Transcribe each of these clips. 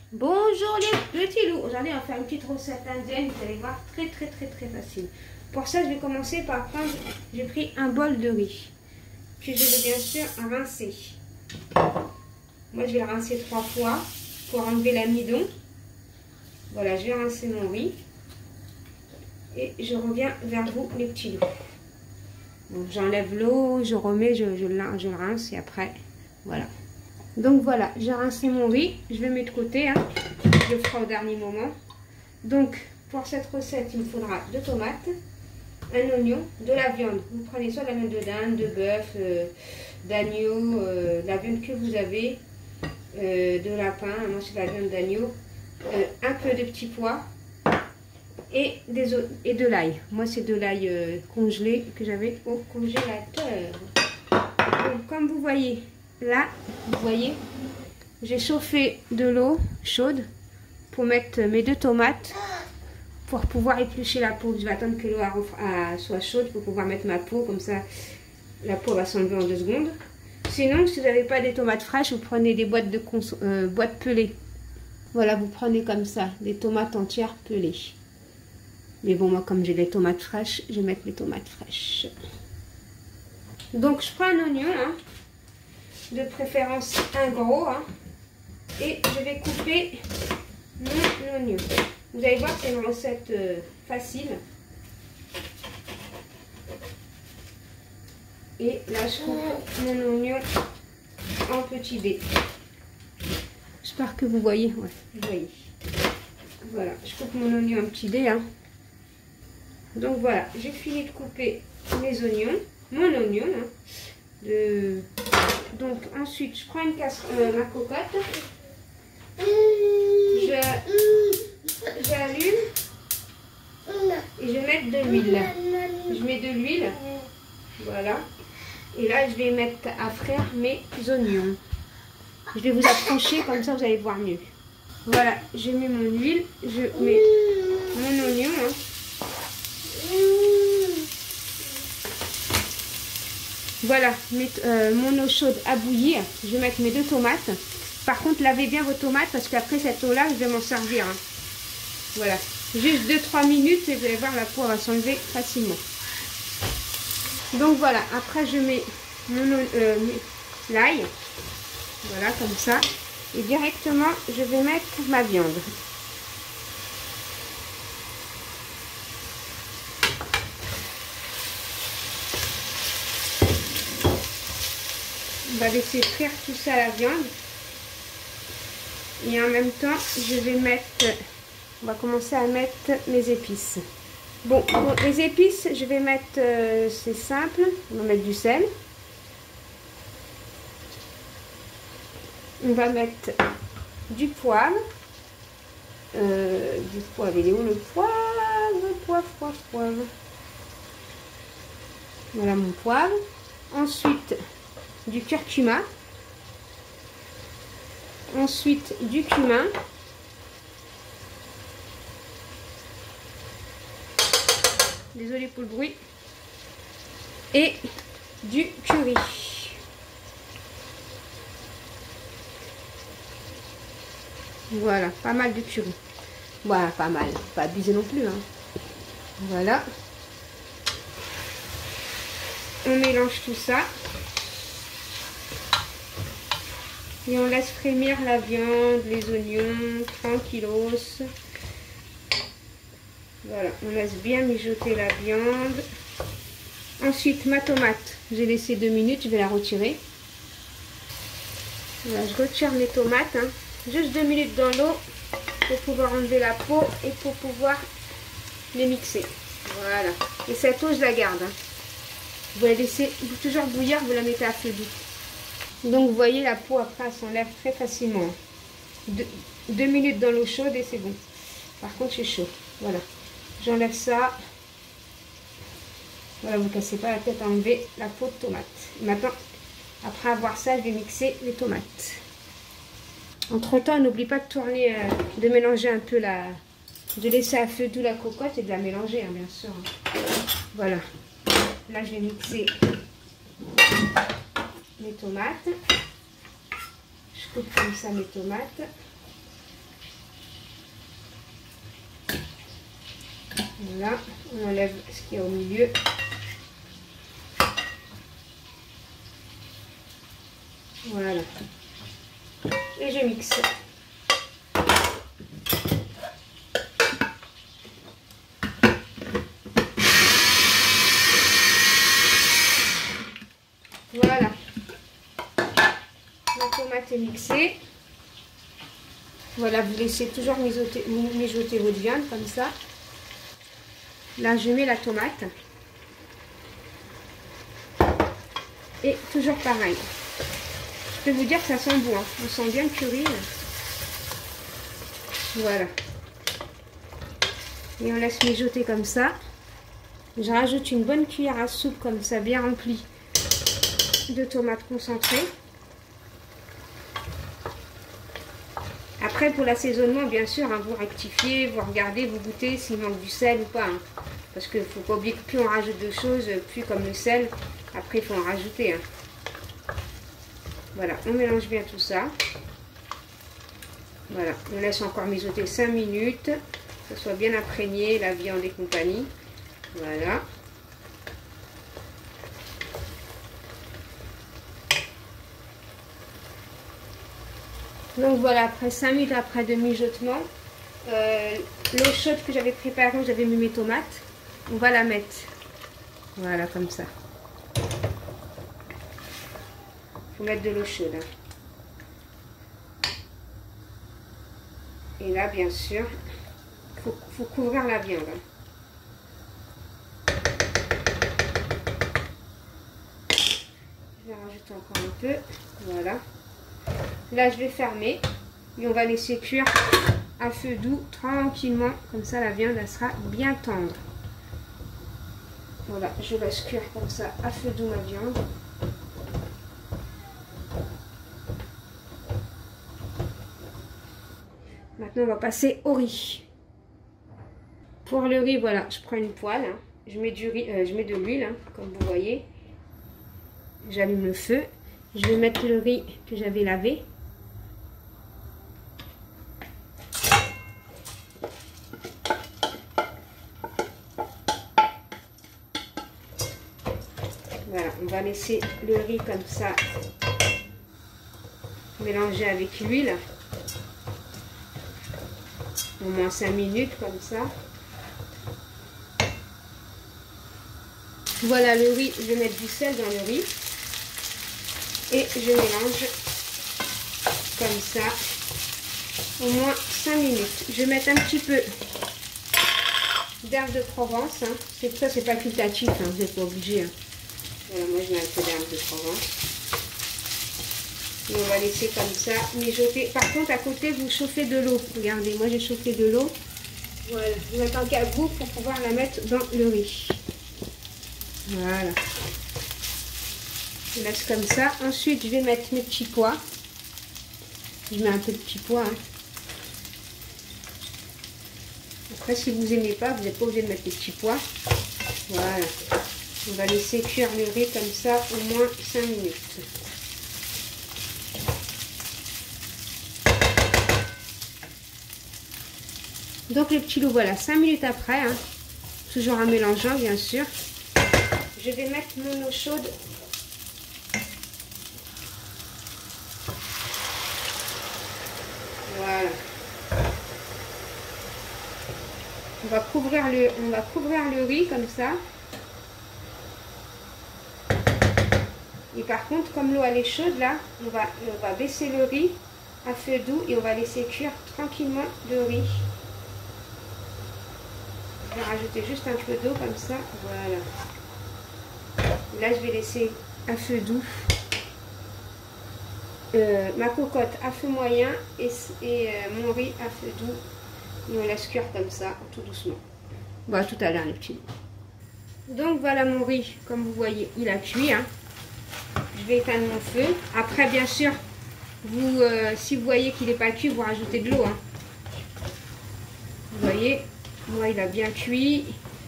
Bonjour les petits loups. Aujourd'hui on va faire une petite recette indienne, vous allez voir, très facile. Pour ça je vais commencer par prendre, j'ai pris un bol de riz. Puis je vais bien sûr rincer. Moi je vais le rincer 3 fois pour enlever l'amidon. Voilà, je vais rincer mon riz. Et je reviens vers vous les petits loups. Donc j'enlève l'eau, je remets, je le rince et après, voilà. Donc voilà, j'ai rincé mon riz, je le mets de côté, hein. Je le ferai au dernier moment. Donc pour cette recette, il me faudra 2 tomates, un oignon, de la viande. Vous prenez soit de la viande de dinde, de bœuf, d'agneau, la viande que vous avez, de lapin, moi c'est la viande d'agneau, un peu de petits pois et de l'ail. Moi c'est de l'ail congelé que j'avais au congélateur. Donc comme vous voyez, là, vous voyez, j'ai chauffé de l'eau chaude pour mettre mes 2 tomates pour pouvoir éplucher la peau. Je vais attendre que l'eau soit chaude pour pouvoir mettre ma peau, comme ça la peau va s'enlever en 2 secondes. Sinon, si vous n'avez pas des tomates fraîches, vous prenez des boîtes boîtes pelées. Voilà, vous prenez comme ça, des tomates entières pelées. Mais bon, moi comme j'ai les tomates fraîches, je vais mettre les tomates fraîches. Donc je prends un oignon, hein. De préférence un gros, hein, et je vais couper mon oignon. Vous allez voir, c'est une recette facile. Et là je coupe mon oignon en petits dés. J'espère que vous voyez. Ouais, vous voyez. Voilà, je coupe mon oignon en petits dés, hein. Donc voilà, j'ai fini de couper mes oignons, mon oignon, hein, donc ensuite je prends ma cocotte, j'allume et je vais mettre de l'huile. Je mets de l'huile, voilà, et là je vais mettre à frire mes oignons. Je vais vous approcher comme ça vous allez voir mieux. Voilà, j'ai mis mon huile, je mets mon oignon, hein. Voilà, mon eau chaude à bouillir. Je vais mettre mes 2 tomates. Par contre, lavez bien vos tomates parce qu'après cette eau-là, je vais m'en servir, hein. Voilà, juste 2-3 minutes et vous allez voir, la peau va s'enlever facilement. Donc voilà, après je mets l'ail. Voilà, comme ça. Et directement, je vais mettre ma viande. On va laisser frire tout ça la viande. Et en même temps, on va commencer à mettre mes épices. Bon, les épices, je vais mettre, c'est simple, on va mettre du sel. On va mettre du poivre. Il est où le poivre? Poivre. Voilà mon poivre. Ensuite, du curcuma, ensuite du cumin, désolé pour le bruit, et du curry. Voilà, pas mal de curry. Voilà, pas mal, pas abuser non plus, hein. Voilà, on mélange tout ça. Et on laisse frémir la viande, les oignons, tranquillos. Voilà, on laisse bien mijoter la viande. Ensuite, ma tomate, j'ai laissé 2 minutes, je vais la retirer. Voilà, je retire mes tomates, hein. Juste 2 minutes dans l'eau pour pouvoir enlever la peau et pour pouvoir les mixer. Voilà, et cette eau, je la garde, hein. Vous la laissez toujours bouillir, vous la mettez à feu doux. Donc vous voyez, la peau après elle s'enlève très facilement. 2 minutes dans l'eau chaude et c'est bon. Par contre c'est chaud. Voilà. J'enlève ça. Voilà, vous ne cassez pas la tête à enlever la peau de tomate. Maintenant, après avoir ça, je vais mixer les tomates. Entre temps, n'oublie pas de tourner, de mélanger un peu de laisser à feu doux la cocotte et de la mélanger, hein, bien sûr. Voilà. Là je vais mixer mes tomates. Je coupe comme ça mes tomates. Voilà, on enlève ce qu'il y a au milieu. Voilà. Et je mixe. Voilà. La tomate est mixée. Voilà, vous laissez toujours mijoter votre viande comme ça. Là, je mets la tomate. Et toujours pareil. Je peux vous dire que ça sent bon. Hein. On sent bien le curry. Voilà. Et on laisse mijoter comme ça. Je rajoute une bonne cuillère à soupe comme ça, bien remplie de tomates concentrées. Après, pour l'assaisonnement, bien sûr, hein, vous rectifiez, vous regardez, vous goûtez s'il manque du sel ou pas. Hein. Parce qu'il ne faut pas oublier que plus on rajoute de choses, plus comme le sel, après il faut en rajouter. Hein. Voilà, on mélange bien tout ça. Voilà, on laisse encore mijoter 5 minutes, que ce soit bien imprégné, la viande et compagnie. Voilà. Donc voilà, après 5 minutes après de mijotement, l'eau chaude que j'avais préparée, où j'avais mis mes tomates, on va la mettre. Voilà, comme ça. Il faut mettre de l'eau chaude. Hein. Et là, bien sûr, il faut couvrir la viande. Hein. Je vais rajouter encore un peu. Voilà. Là, je vais fermer et on va laisser cuire à feu doux tranquillement. Comme ça, la viande, elle sera bien tendre. Voilà, je laisse cuire comme ça à feu doux ma viande. Maintenant, on va passer au riz. Pour le riz, voilà, je prends une poêle. Hein. Je mets de l'huile, hein, comme vous voyez. J'allume le feu. Je vais mettre le riz que j'avais lavé. Voilà, on va laisser le riz comme ça mélanger avec l'huile. Au moins 5 minutes comme ça. Voilà le riz, je vais mettre du sel dans le riz. Et je mélange comme ça au moins 5 minutes. Je vais mettre un petit peu d'herbe de Provence. Hein. Ça, c'est facultatif, hein. Vous n'êtes pas obligé. Hein. Voilà, moi je mets un peu d'herbe de Provence. Et on va laisser comme ça mijoter. Par contre, à côté, vous chauffez de l'eau. Regardez, moi j'ai chauffé de l'eau. Voilà, je vais mettre un cagoule pour pouvoir la mettre dans le riz. Voilà. Je laisse comme ça. Ensuite, je vais mettre mes petits pois. Je mets un peu de petits pois. Hein. Après, si vous n'aimez pas, vous n'êtes pas obligé de mettre des petits pois. Voilà. On va laisser cuire le riz comme ça au moins 5 minutes. Donc, le petit loup, voilà, 5 minutes après. Hein. Toujours en mélangeant, bien sûr. Je vais mettre mon eau chaude. Voilà. On va couvrir le riz comme ça. Et par contre, comme l'eau elle est chaude là, on va baisser le riz à feu doux et on va laisser cuire tranquillement le riz. Je vais rajouter juste un peu d'eau comme ça. Voilà. Là, je vais laisser à feu doux. Ma cocotte à feu moyen et mon riz à feu doux. Et on laisse cuire comme ça, tout doucement. Bon, tout à l'heure les petits. Donc voilà mon riz, comme vous voyez, il a cuit. Hein. Je vais éteindre mon feu. Après, bien sûr, si vous voyez qu'il n'est pas cuit, vous rajoutez de l'eau. Hein. Vous voyez, moi il a bien cuit.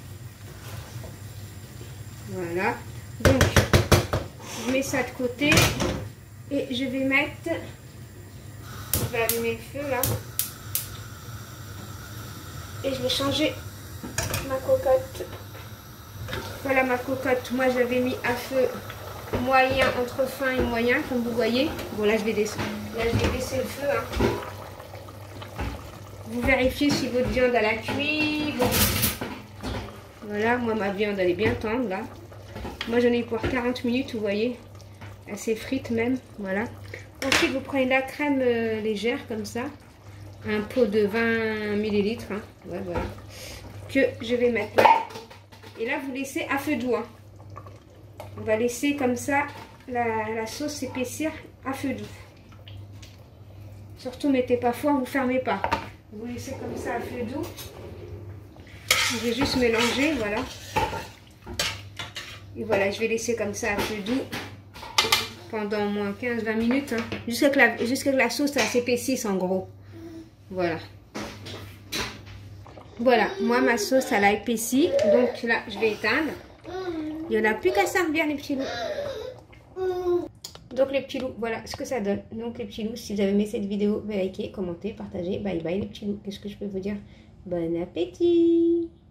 Voilà. Donc, je mets ça de côté. Et je vais mettre... Je vais allumer le feu là. Et je vais changer ma cocotte. Voilà ma cocotte. Moi, j'avais mis à feu moyen, entre fin et moyen, comme vous voyez. Bon, là, je vais baisser le feu. Hein. Vous vérifiez si votre viande elle a cuit. Bon. Voilà, moi, ma viande, elle est bien tendre, là. Moi, j'en ai pour 40 minutes, vous voyez. Assez frite même, voilà. Ensuite, vous prenez de la crème légère, comme ça. Un pot de 20 ml, hein. Ouais, voilà. Que je vais mettre là. Et là, vous laissez à feu doux. Hein. On va laisser comme ça la sauce s'épaissir à feu doux. Surtout, mettez pas fort, vous fermez pas. Vous laissez comme ça à feu doux. Je vais juste mélanger, voilà. Et voilà, je vais laisser comme ça à feu doux pendant au moins 15-20 minutes. Hein, jusqu'à que la sauce s'épaississe en gros. Voilà. Voilà, moi ma sauce elle a épaissi. Donc là, je vais éteindre. Il n'y en a plus qu'à servir les petits loups. Donc les petits loups, voilà ce que ça donne. Donc les petits loups, si vous avez aimé cette vidéo, likez, commentez, partagez. Bye bye les petits loups. Qu'est-ce que je peux vous dire? Bon appétit!